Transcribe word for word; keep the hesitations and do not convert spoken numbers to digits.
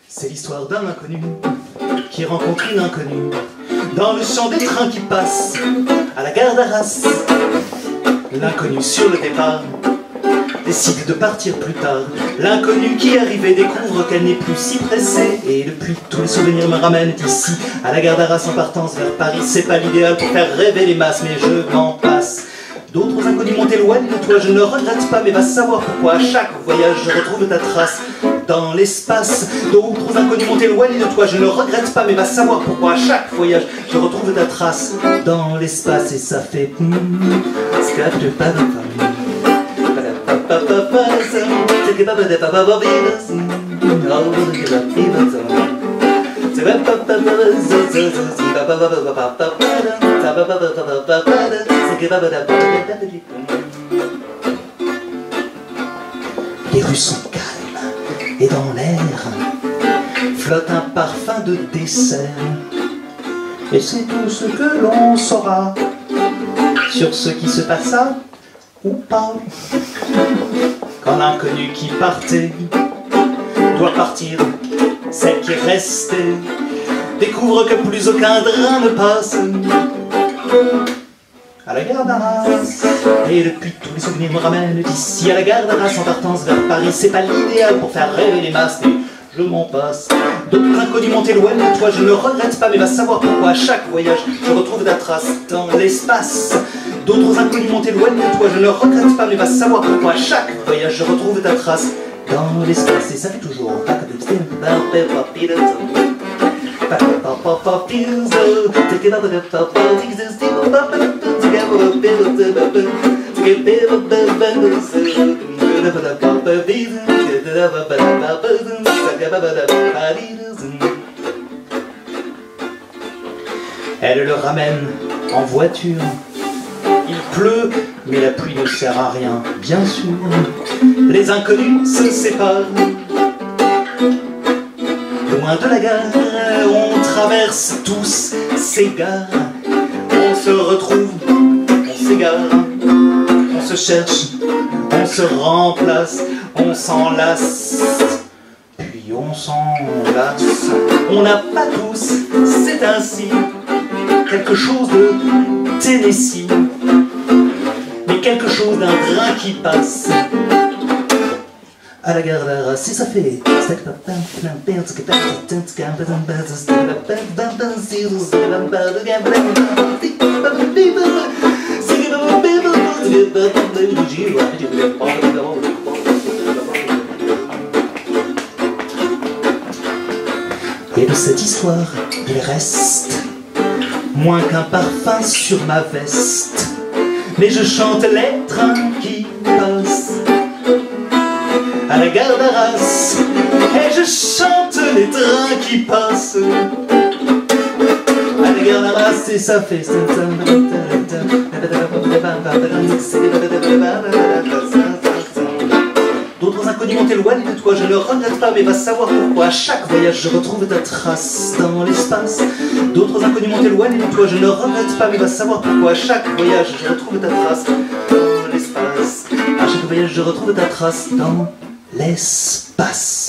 C'est l'histoire d'un inconnu qui rencontre une inconnue dans le champ des trains qui passent à la gare d'Arras. L'inconnu sur le départ décide de partir plus tard. L'inconnu qui arrivait découvre qu'elle n'est plus si pressée. Et depuis, tous les souvenirs me ramènent ici, à la gare d'Arras en partance vers Paris. C'est pas l'idéal pour faire rêver les masses, mais je m'en passe. D'autres inconnus m'ont éloigné de toi, je ne le regrette pas, mais va savoir pourquoi à chaque voyage je retrouve ta trace dans l'espace. D'autres inconnus m'ont éloigné de toi, je ne le regrette pas, mais va savoir pourquoi à chaque voyage je retrouve ta trace dans l'espace. Et ça fait les rues sont calmes et dans l'air flotte un parfum de dessert. Et c'est tout ce que l'on saura sur ce qui se passa ou pas. Quand l'inconnu qui partait doit partir, celle qui est restée découvre que plus aucun train ne passe à la gare d'Arras. Et depuis, tous les souvenirs me ramènent d'ici à la gare d'Arras en partance vers Paris. C'est pas l'idéal pour faire rêver les masses, mais je m'en passe. D'autres inconnus m'ont éloigné de toi, je ne le regrette pas, mais va savoir pourquoi à chaque voyage je retrouve ta trace dans l'espace. D'autres inconnus m'ont éloigné de toi, je ne le regrette pas, mais va savoir pourquoi à chaque voyage je retrouve ta trace dans l'espace. Et ça fait toujours elle le ramène en voiture. Il pleut, mais la pluie ne sert à rien, bien sûr. Les inconnus se séparent. Loin de la gare, on traverse tous ces gares. On se retrouve, on s'égare, on se cherche, on se remplace, on s'enlace, puis on s'enlace. On n'a pas tous, c'est ainsi, quelque chose de Tennessee, mais quelque chose d'un train qui passe à la gare d'Arras. Si ça fait et de cette histoire, il reste moins qu'un parfum sur ma veste. Mais je chante les trains qui passent à la gare d'Arras, et je chante les trains qui passent à la gare d'Arras. Et ça fait d'autres inconnus m'ont éloigné de toi, je ne le regrette pas, mais va savoir pourquoi à chaque voyage je retrouve ta trace dans l'espace. D'autres inconnus m'ont éloigné de toi, je ne le regrette pas, mais va savoir pourquoi à chaque voyage je retrouve ta trace dans l'espace. À chaque voyage je retrouve ta trace dans l'espace.